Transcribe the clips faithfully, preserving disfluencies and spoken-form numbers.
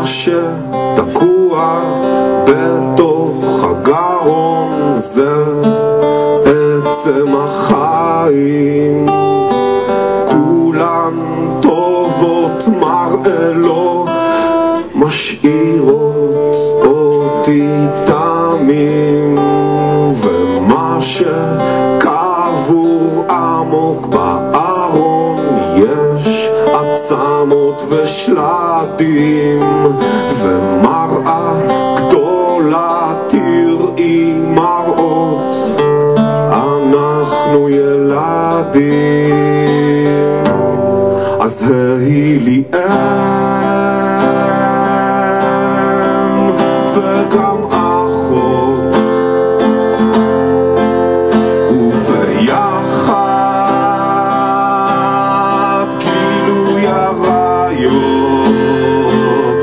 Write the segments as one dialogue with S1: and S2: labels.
S1: שתקוע בתוך הגרון זה עצם החיים, כולן טובות מראה לא משאירות אותי תמים, ומה שקבור עמוק בארון יש עצמות ושלטים, ומראה גדולה תראי מראות, אנחנו ילדים. אז היי לי אם וגם אחות, וביחד גילוי עריות.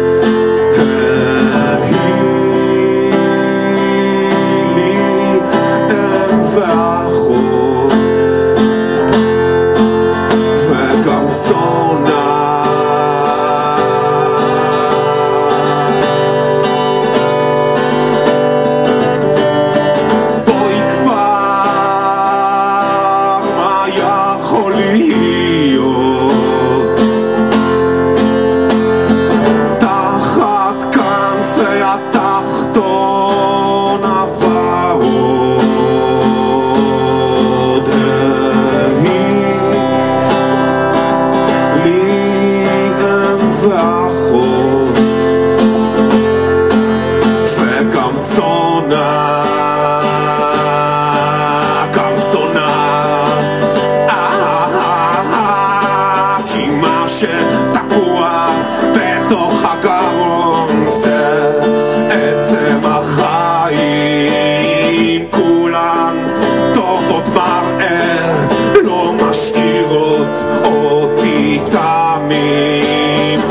S1: היי לי אם ואחות וגם זונה, בואי כבר, מה יכול להיות תחת כנפי התחתון הוורוד. ואחות וגם זונה, גם זונה, כי מה שתקוע בתוך הגרון זה עצם החיים, כולן טובות מראה לא משאירות אותי תמים,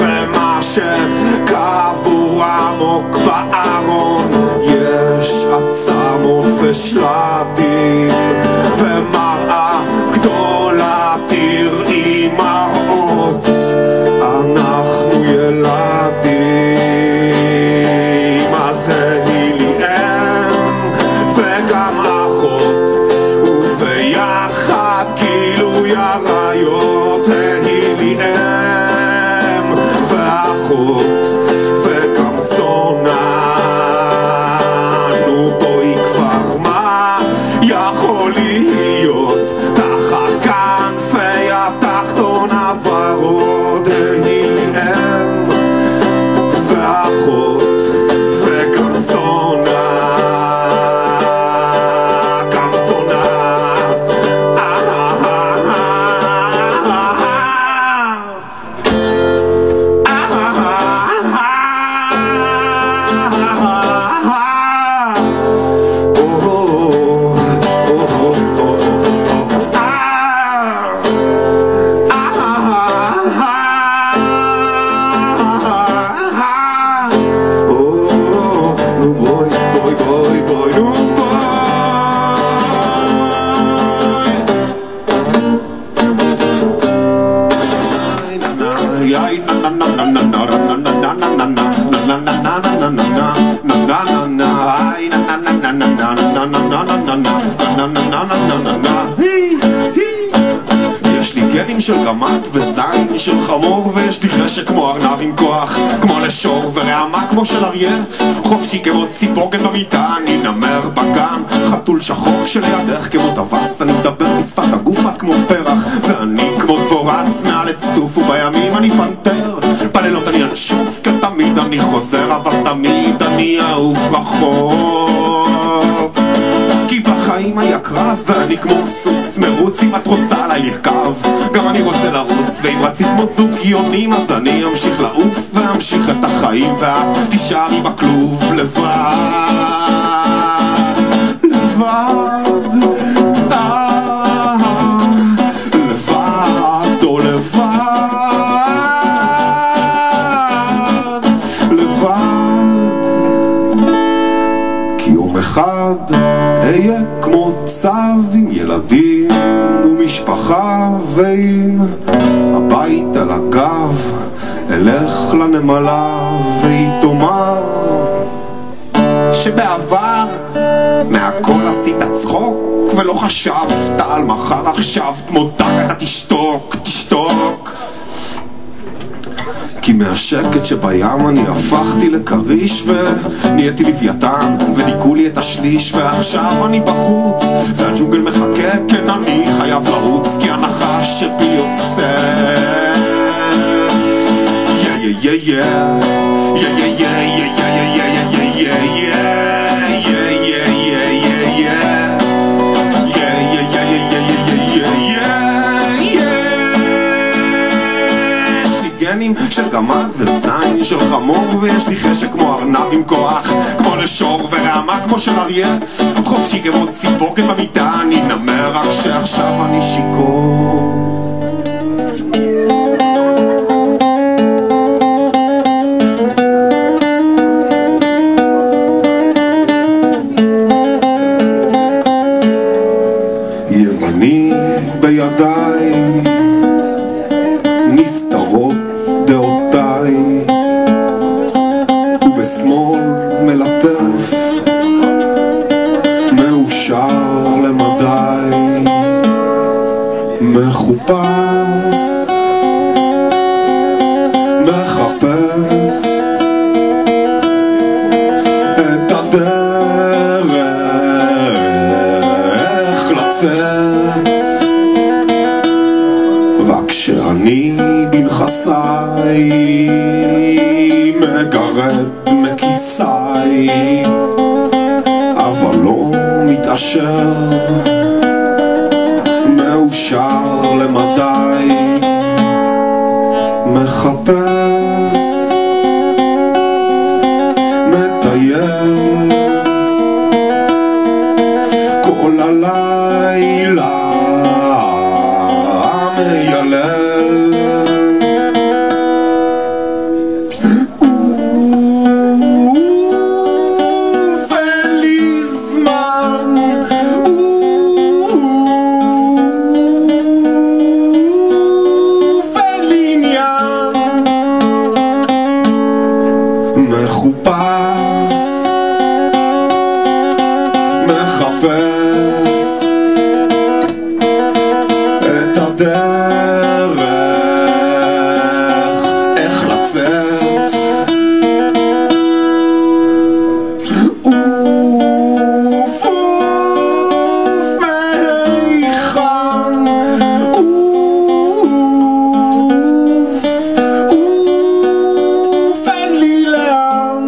S1: שקבור עמוק בארון יש עצמות ושלטים, ומראה גדולה תראי מראות, אנחנו ילדים. אז היי לי אם וגם אחות, וביחד גילוי עריות. היי לי אם ואחות וגם זונה, נו בואי כבר, מה יכול להיות תחת כנפי התחתון הוורוד. היי לי אם ואחות וגם זונה, גם זונה, יש לי גנים של גמת וזין של חמור, ויש לי חשק כמו ארנב עם כוח כמו לשור, ורעמה כמו של אריה חופשי כמו ציפורן במיטה. אני נמר בגן, חתול שחור כשלידך כמו טווס, אני מדבר בשפת הגוף את כמו פרח, ואני כמו דבורץ מעל הצוף, ובימים אני פנתר, בלילות אני אנשוף, כי תמיד אני חוזר, אבל תמיד אני אעוף רחוק, כי בחיים היה קרב, ואני כמו סוס מרוץ, אם את רוצה עליי לרכב גם אני רוצה לרוץ, ואם רצית כמו זוג יונים אז אני אמשיך לעוף ואמשיך את החיים, ואת תישארי בכלוב לבד, לבד, אה, לבד או לבד, לבד, כי יום אחד אהיה כמו צב עם ילדים ומשפחה ועם הבית על הגב, אלך לנמלה והיא תאמר שבעבר מהכל עשית צחוק ולא חשבת על מחר, עכשיו כמו דג אתה תשתוק, תשתוק. כי מהשקט שבים אני הפכתי לקריש ונהייתי לוויתן וניגעו לי את השליש, ועכשיו אני בחוץ והג'ונגל מחכה, כן אני חייב לרוץ כי הנחש שבי יוצא. יא יא יא יא יא יא יא יא יא יא של גמד וזין של חמור, ויש לי חשק כמו ארנב עם כוח, כמו לשור ורעמה כמו של אריה, חופשי כמו ציפורן במיטה, אני נמר רק שעכשיו אני שיכור. ימני בידיי נסתרות דעותיי, ובשמאל מלטף מאושר למדי, מחופש מחפש את הדרך לצאת, רק שאני בנכסיי מגרד מכיסיי, אבל לא מתעשר, מאושר למדי, מחפש מטייל כל הלילה מיילל, ואין לי זמן, ואין לי עניין, מחופש מחפש את הדרך איך לצאת, אוף אוף מהיכן, אוף אוף אין לי לאן.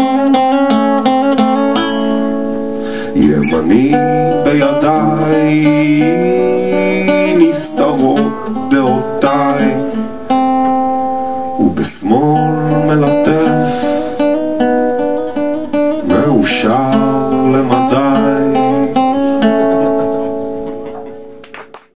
S1: ימני בידיי